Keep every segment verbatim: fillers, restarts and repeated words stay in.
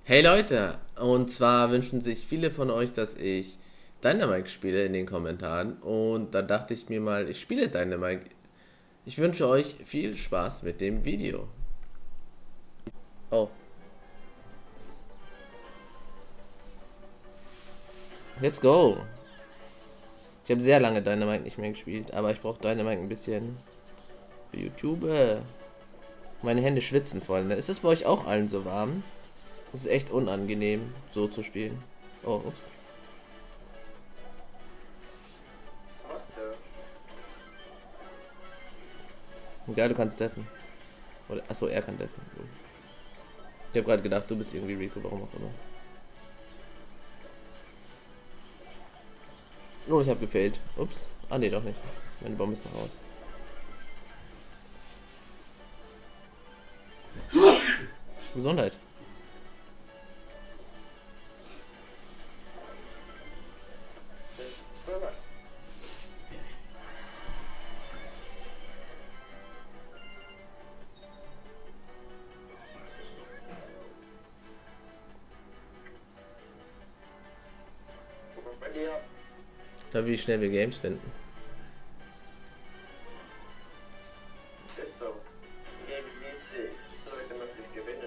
Hey Leute, und zwar wünschen sich viele von euch, dass ich Dynamite spiele in den Kommentaren. Und dann dachte ich mir mal, ich spiele Dynamite. Ich wünsche euch viel Spaß mit dem Video. Oh, let's go. Ich habe sehr lange Dynamite nicht mehr gespielt, aber ich brauche Dynamite ein bisschen für YouTube. Meine Hände schwitzen voll. Ne? Ist es bei euch auch allen so warm? Es ist echt unangenehm, so zu spielen. Oh, ups. Egal, du kannst deffen. Oder, achso, er kann deffen. Ich habe gerade gedacht, du bist irgendwie Rico, warum auch immer. Oh, ich habe gefailt. Ups. Ah, nee, doch nicht. Meine Bombe ist noch aus. Gesundheit. Da wie schnell wir Games finden. Ist so. Game mäßig. Das sollte noch nicht gewinnen.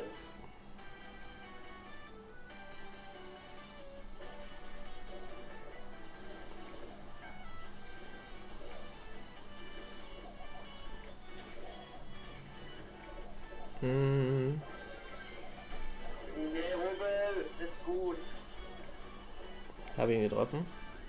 Hm. Nee, Rubel, ist gut. Habe ihn getroffen.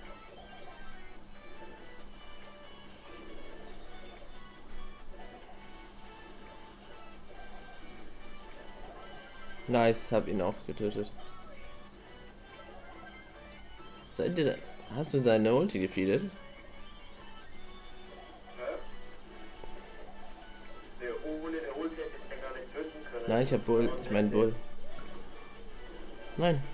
Nice, hab ihn auch getötet. Seid ihr da? Hast du deine Ulti gefeedet? Hä? Der ohne der Ult hätte ich den gar nicht töten können. Nein, ich hab Bull. Ich mein Bull. Nein.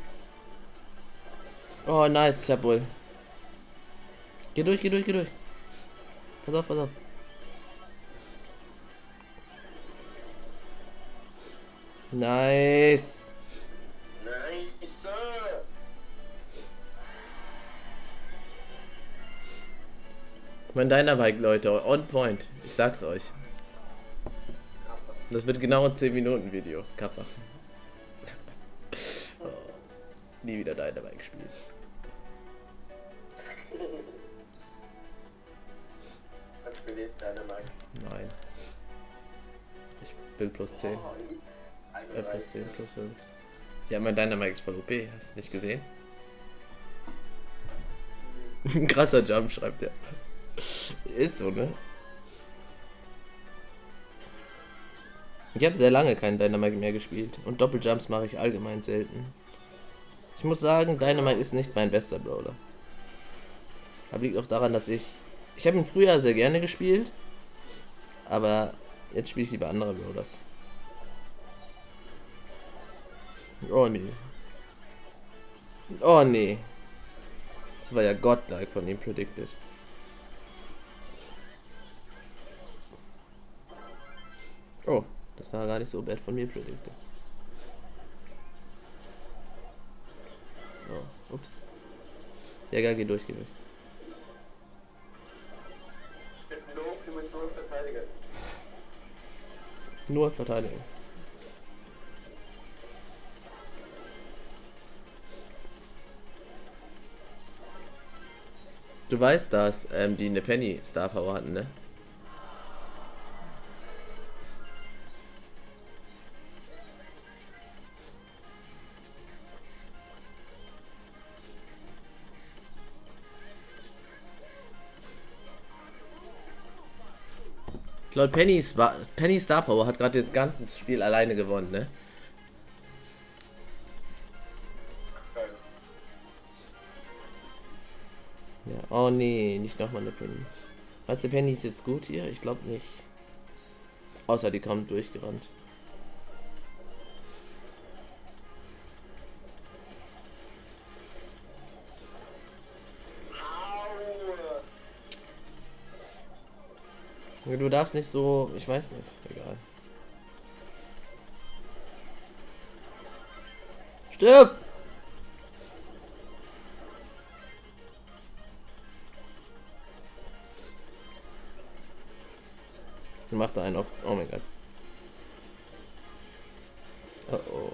Oh, nice, ich hab Bull. Geh durch, geh durch, geh durch. Pass auf, pass auf. Nice. Nice. Mein Dynamite, Leute, on point. Ich sag's euch. Das wird genau ein zehn Minuten Video. Kappa. Oh, nie wieder Dynamite gespielt. Was spielst du deine Mike? Nein. Ich will plus zehn. Oh, ich. Äh, plus zehn, plus fünf. Ja, mein Dynamite ist voll O P. Hast du nicht gesehen? Ein krasser Jump, schreibt er. Ist so, ne? Ich habe sehr lange keinen Dynamite mehr gespielt. Und Doppeljumps mache ich allgemein selten. Ich muss sagen, Dynamite ist nicht mein bester Brawler. Aber liegt auch daran, dass ich... Ich habe ihn früher sehr gerne gespielt. Aber jetzt spiele ich lieber andere Brawlers. Oh nee. Oh nee. Das war ja godlike von ihm predicted. Oh, das war gar nicht so bad von mir predicted. Oh, ups. Ja, geil, geh durch, geh durch. No, du musst nur verteidigen. Nur verteidigen. Du weißt, dass ähm, die eine Penny Star Power hatten, ne? Lord Penny's war Penny Star Power hat gerade das ganze Spiel alleine gewonnen, ne? Geil. Ja, oh nee, nicht nochmal eine Penny. Meinst du, Penny ist jetzt gut hier? Ich glaube nicht. Außer die kommt durchgerannt. Du darfst nicht so, ich weiß nicht, egal. Stirb! Und macht da einen auf. Oh mein Gott. Oh oh.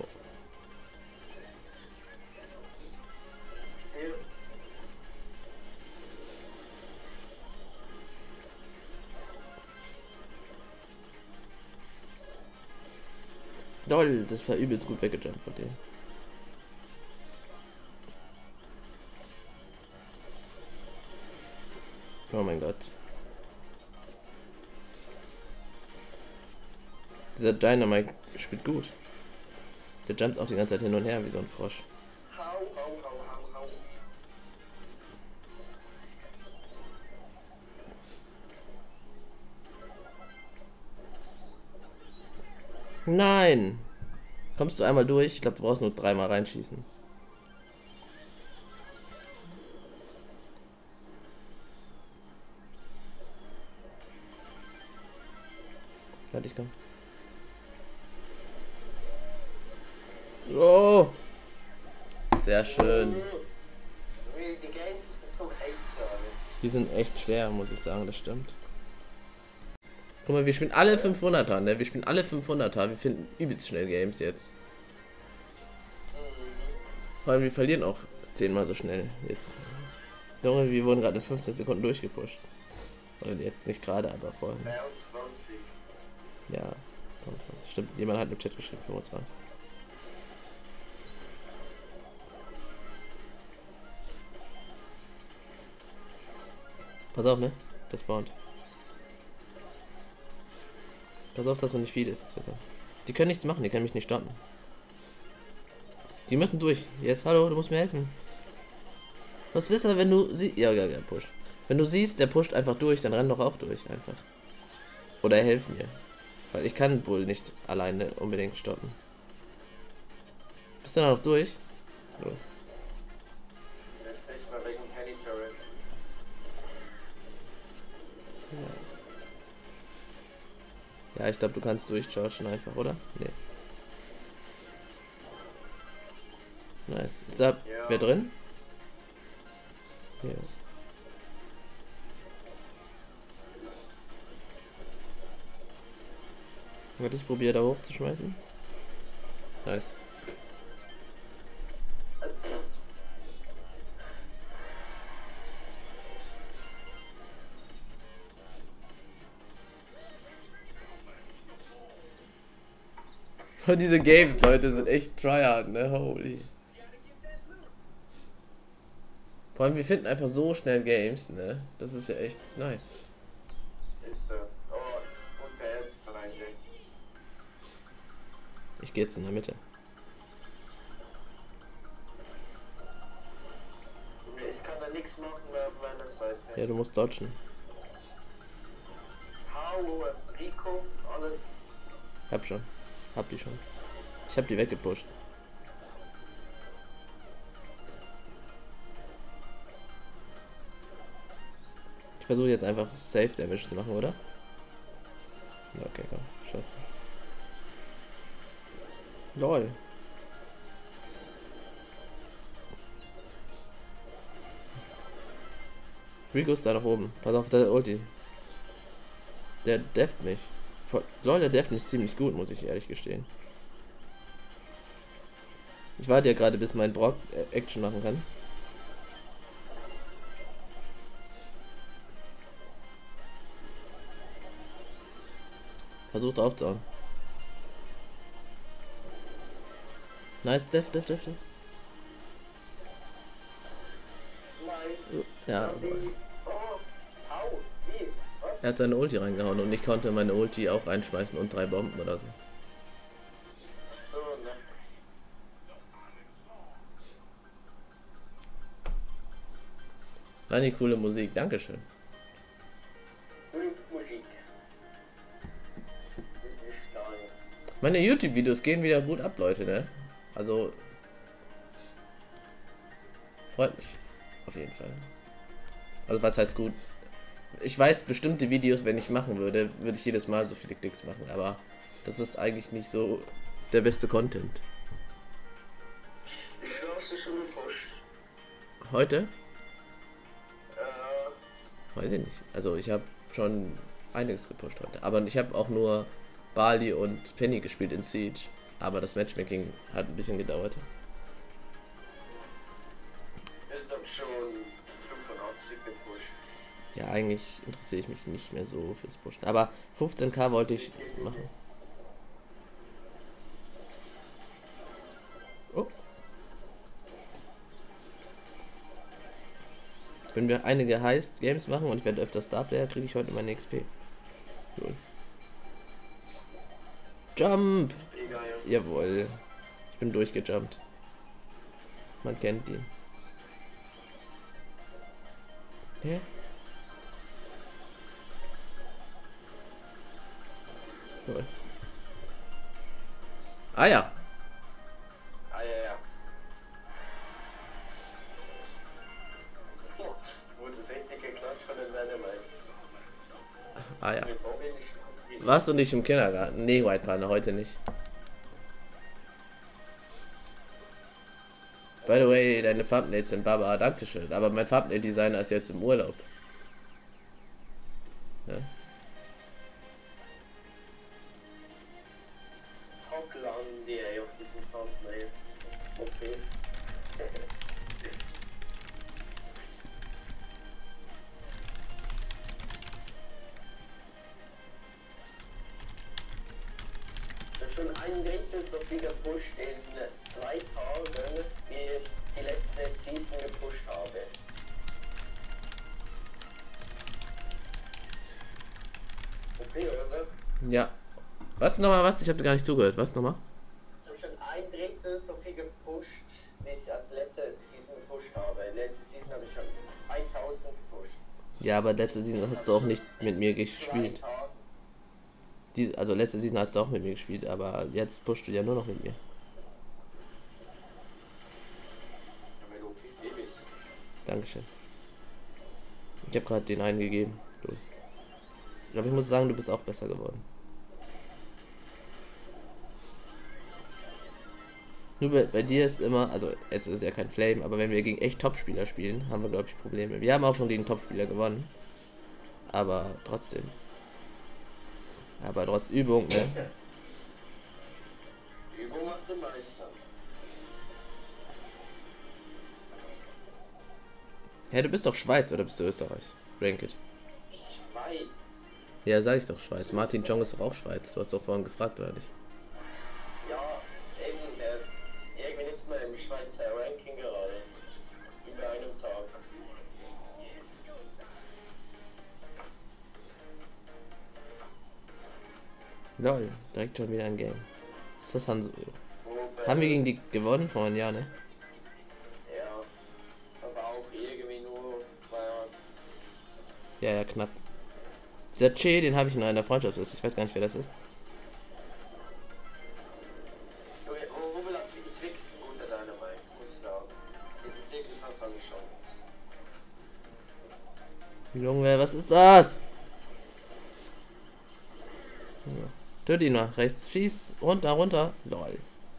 Doll, das war übelst gut weggejumpt von denen. Oh mein Gott. Dieser Dynamite spielt gut. Der jumpt auch die ganze Zeit hin und her wie so ein Frosch. Hau, hau, hau, hau, hau. Nein! Kommst du einmal durch? Ich glaube, du brauchst nur dreimal reinschießen. Warte, ich komm. Oh! Sehr schön. Die Games sind so hate gerade. Die sind echt schwer, muss ich sagen, das stimmt. Guck mal, wir spielen alle fünfhunderter, ne? Wir spielen alle fünfhunderter. Wir finden übelst schnell Games jetzt. Vor allem, wir verlieren auch zehnmal so schnell jetzt. Junge, wir wurden gerade in fünfzehn Sekunden durchgepusht. Oder jetzt nicht gerade, aber vorhin. fünfundzwanzig. Ja, fünfundzwanzig. Stimmt, jemand hat im Chat geschrieben, fünfundzwanzig. Pass auf, ne? Das spawnt. Pass auf, dass so nicht viel ist. Das besser. Die können nichts machen, die können mich nicht stoppen. Die müssen durch. Jetzt, hallo, du musst mir helfen. Was wisst ihr, wenn du siehst. Ja, ja, ja, push. Wenn du siehst, der pusht einfach durch, dann renn doch auch durch, einfach. Oder helf mir. Weil ich kann wohl nicht alleine unbedingt stoppen. Bist du da noch durch? So. Jetzt nicht mal wegen Penny Turret. Ja, ich glaube, du kannst durchchargen einfach, oder? Nee. Nice. Ist da Ja. wer drin? Ja. Warte, ich probiere da hochzuschmeißen. Nice. Und diese Games, Leute, sind echt tryhard, ne? Holy. Vor allem, wir finden einfach so schnell Games, ne? Das ist ja echt nice. Ist so. Oh, unser Herzfreunde. Ich gehe jetzt in der Mitte. Ich kann da nichts machen mehr auf meiner Seite. Ja, du musst dodgen. Hau, Rico, alles. Hab schon. Hab die schon. Ich hab die weggepusht. Ich versuche jetzt einfach Safe Damage zu machen, oder? Ja, okay, komm. Scheiße. Lol. Rico ist da nach oben. Pass auf, der Ulti. Der deft mich. Lol, der deft mich ziemlich gut, muss ich ehrlich gestehen. Ich warte ja gerade, bis mein Brock äh, Action machen kann. Versucht aufzuhauen. Nice, def, def, def, def. Nein. Ja, Oh, hau, wie? Was? er hat seine Ulti reingehauen und ich konnte meine Ulti auch reinschmeißen und drei Bomben oder so. So, ne? War eine coole Musik, dankeschön. Musik. Nicht geil. Meine YouTube-Videos gehen wieder gut ab, Leute, ne? Also freut mich auf jeden Fall. Also was heißt gut? Ich weiß, bestimmte Videos, wenn ich machen würde, würde ich jedes Mal so viele Klicks machen, aber das ist eigentlich nicht so der beste Content. hast du schon gepusht? Heute? Äh, Weiß ich nicht. Also ich habe schon einiges gepusht heute. Aber ich habe auch nur Bali und Penny gespielt in Siege. Aber das Matchmaking hat ein bisschen gedauert. wir sind dann schon fünfundachtzig gepusht. Ja, eigentlich interessiere ich mich nicht mehr so fürs Pushen. Aber fünfzehn K wollte ich machen. Oh. Wenn wir einige Heist-Games machen und ich werde öfter Starplayer, kriege ich heute meine X P. Cool. Jump! Egal. Jawohl. Ich bin durchgejumpt. Man kennt ihn. Hä? Cool. Ah ja. Ah, ja, ja. Wurde das richtig geklatscht von den Dynamite. Ah ja. Mit Bobby nicht ausgehen. Warst du nicht im Kindergarten? Nee, White Partner, heute nicht. By the way, deine Thumbnails sind Baba, dankeschön. Aber mein Thumbnail-Designer ist jetzt im Urlaub. Ja. Hockland, die ey, auf diesem Thumbnail. Okay. Ich habe schon ein Drittel so viel gepusht in zwei Tagen, wie ich die letzte Season gepusht habe. Okay, oder? Ja. Was nochmal, was? Ich habe gar nicht zugehört. Was nochmal? Ich habe schon ein Drittel so viel gepusht, wie ich als letzte Season gepusht habe. Letzte Season habe ich schon tausend gepusht. Ja, aber letzte Season hast du auch nicht mit mir Zwei gespielt. Tage. Die, also letzte Season hast du auch mit mir gespielt, aber jetzt pushst du ja nur noch mit mir. Ja, wenn du P D bist. Dankeschön. Ich habe gerade den einen gegeben. Du. Aber ich muss sagen, du bist auch besser geworden. Nur bei, bei dir ist immer, also jetzt ist ja kein Flame, aber wenn wir gegen echt Topspieler spielen, haben wir glaube ich Probleme. Wir haben auch schon gegen Topspieler gewonnen. Aber trotzdem. Aber trotz Übung, ne? Übung macht den Meister. Ja, du bist doch Schweiz oder bist du Österreich? Ranked. Schweiz. Ja, sag ich doch Schweiz. Martin Jong ist doch auch Schweiz. Du hast doch vorhin gefragt, oder nicht? Ja, eben erst. Irgendwie ist man im Schweizer Ranking gerade. Über einem Tag. Lol, direkt schon wieder ein Game. Ist das Hanso? Wobei- Haben wir gegen die gewonnen vor einem Jahr, ne? Ja. Aber auch irgendwie nur, weil Ja, ja, knapp. Dieser Che, den habe ich in einer Freundschaftsliste. Ich weiß gar nicht, wer das ist. Rubel ist wirklich ein guter Dynamite, muss ich sagen. Die wirklich fast alle schon. Junge, was ist das? Ja. Töte ihn mal. Rechts. Schieß. Runter, runter. Lol.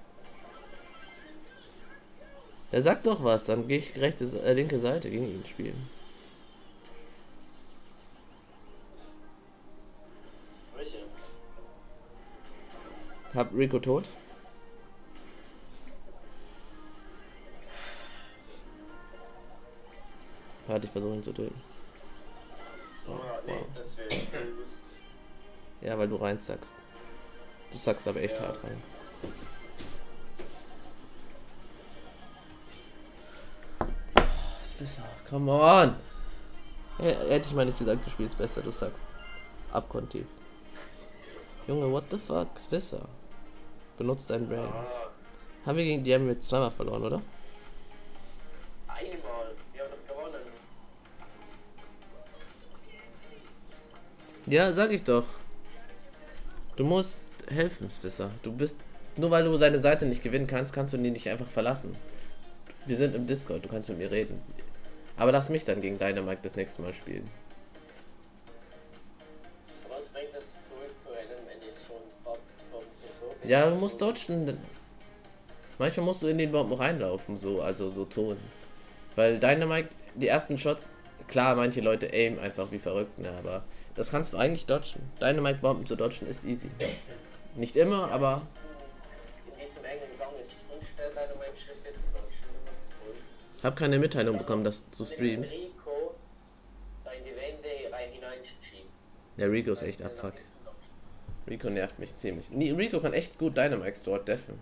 Der sagt doch was. Dann gehe ich rechte, äh, linke Seite gegen ihn spielen. Welche? Hab Rico tot. Warte, ich versuche ihn zu töten. Oh, nee, das wäre Fuß. Ja, weil du rein sagst. Du sagst aber echt Ja. hart rein. Was ist das? Come on! Ja, hätte ich mal nicht gesagt, du spielst besser, du sagst. Abkontiv. Junge, what the fuck? Ist besser. Benutzt dein Brain. Ah, Haben wir gegen die haben wir jetzt zweimal verloren, oder? einmal. Wir haben doch gewonnen. Ja, sag ich doch. Du musst helfen, Swisser. Du bist. Nur weil du seine Seite nicht gewinnen kannst, kannst du ihn nicht einfach verlassen. Wir sind im Discord, du kannst mit mir reden. Aber lass mich dann gegen Dynamite das nächste Mal spielen. Aber was bringt es, zurückzurennen, wenn ich schon fast vom Tresor bin? Ja, du musst dodgen. Manchmal musst du in den Bomben reinlaufen, so, also so Ton. Weil Dynamite, die ersten Shots, klar, manche Leute aim einfach wie verrückt, ne, aber das kannst du eigentlich dodgen. Dynamite-Bomben zu dodgen ist easy. Nicht immer, aber... In diesem engen Gang ist es unschwer, Dynamite-Schüsse zu dodgen. Das ist cool. Hab keine Mitteilung bekommen, dass du Mit dem streamst. Rico da in die Wände rein hineinschießt. Ja, Rico ist echt abfuck. Rico nervt mich ziemlich. Nie, Rico kann echt gut Dynamite dort deffen.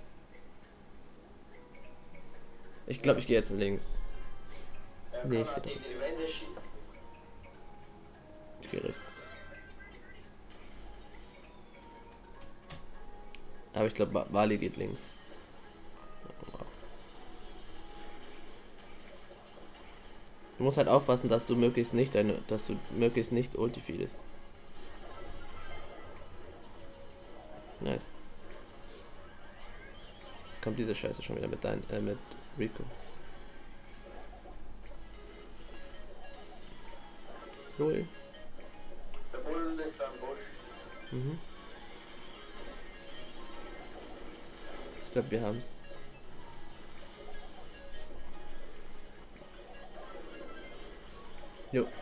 Ich glaube, ich gehe jetzt links. Er Nee, kann ich halt geh in die Wände schießen. Ich gehe rechts. Aber ich glaube, Wally geht links. Du musst halt aufpassen, dass du möglichst nicht deine, dass du möglichst nicht Ulti feedest. Nice. Jetzt kommt diese Scheiße schon wieder mit dein, äh, mit Rico. Lol. Der Bullen ist am Busch. Mhm. Ich glaube, wir haben's. Jo.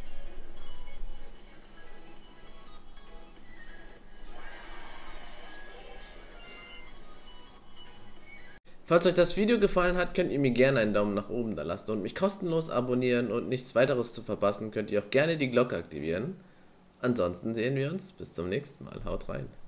Falls euch das Video gefallen hat, könnt ihr mir gerne einen Daumen nach oben da lassen und mich kostenlos abonnieren und nichts weiteres zu verpassen, könnt ihr auch gerne die Glocke aktivieren. Ansonsten sehen wir uns bis zum nächsten Mal. Haut rein.